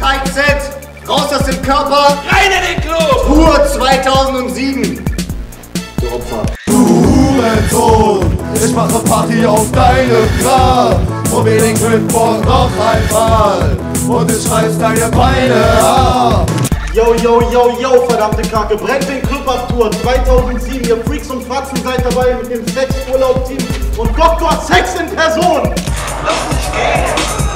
KIZ, raus aus dem Körper, rein in den Club! Tour 2007. Du Opfer. Du Hurensohn, ich mache Party auf deinem Grab. Und wir den Gripboard noch einmal. Und ich reiß deine Beine ab. Yo, yo, yo, yo, verdammte Kacke, brennt den Club ab Tour 2007. Ihr Freaks und Fratzen seid dabei mit dem Sexurlaub-Team und Dr. Sex in Person. Lass mich gehen!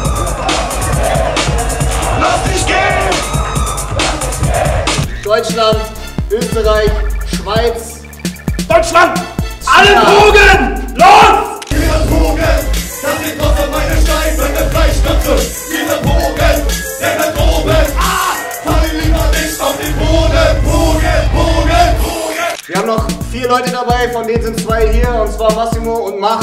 Lass mich gehen! Deutschland, Österreich, Schweiz. Deutschland! Alle Drogen! Los! Diese Drogen, das sind doch für meine steifende Fleischköpfe. Diese Drogen, der da oben. Fall lieber nicht auf den Boden. Drogen, Drogen, Drogen. Wir haben noch 4 Leute dabei, von denen sind 2 hier, und zwar Massimo und Mach.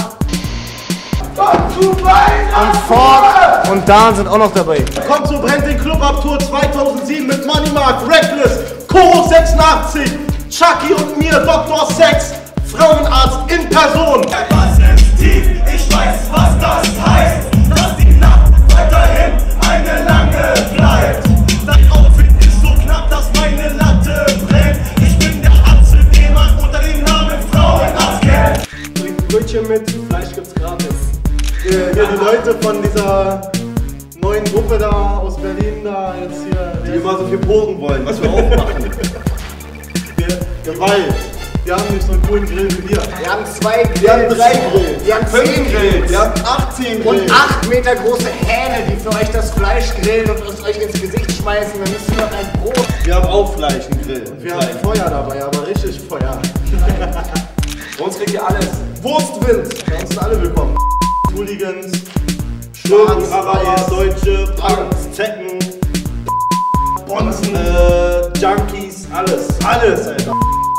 Und Ford und Dan sind auch noch dabei. Kommt zu Brennt den Club ab Tour 2007 mit Money Mark, Reckless, Koro 86, Chucky und mir, Dr. Sex, Frauenarzt in Person. Was ist tief? Ich weiß, was das heißt. Dass die Nacht weiterhin eine lange bleibt. Dein Outfit ist so knapp, dass meine Latte brennt. Ich bin der Arzt, den man unter dem Namen Frauenarzt kennt. Bringt Brötchen mit, Fleisch gibt's gratis. Hier die Leute von dieser neuen Gruppe da aus Berlin da jetzt hier, die immer so viel posen wollen, was wir auch machen. Gewalt. Wir haben nicht so einen coolen Grill wie wir. Wir haben 2 Grills. Wir haben 3 Grills. Wir haben 10 Grills. Wir haben 18 Grills. Und 8 Meter große Hähne, die für euch das Fleisch grillen und es euch ins Gesicht schmeißen. Dann müsst ihr noch ein Brot. Wir haben auch Fleisch im Grill. Und wir haben Feuer dabei, aber richtig Feuer. Bei uns kriegt ihr alles. Wurstwind. Bei uns sind alle willkommen. Hooligans, Schurken, Araber, Deutsche, Punks, Zecken, Bonzen, Junkies, alles. Alles, Alter.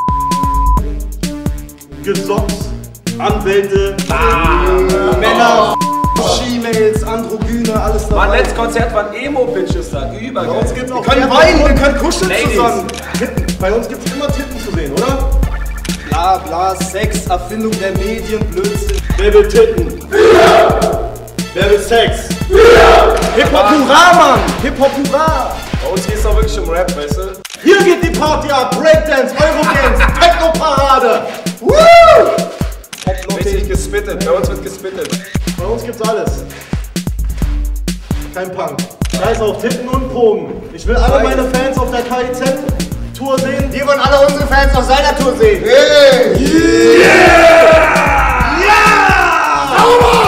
Gesocks, Anwälte, Männer, She-Mails, Androgyne, alles dabei. Mein letztes Konzert waren Emo-Bitches da, Bei übergeil. uns gibt's auch Wir können weinen, wir können kuscheln Ladies. zusammen. Titten. Bei uns gibt's immer Titten zu sehen, oder? Bla bla, Sex, Erfindung der Medien, Blödsinn. Wer will Titten? Wer will Sex? Hip-Hop hurra, Mann! Hip-Hop hurra! Bei uns geht's doch wirklich um Rap, weißt du? Hier geht die Party ab! Breakdance, Eurodance, Techno-Parade! Woo! Richtig gespittet, bei uns wird gespittet. Bei uns gibt's alles. Kein Punk. Scheiß auf Titten und Pogen. Ich will alle meine Fans auf der KIZ-Tour sehen. Wir wollen alle unsere Fans auf seiner Tour sehen. Yeah! Yeah! Sauber!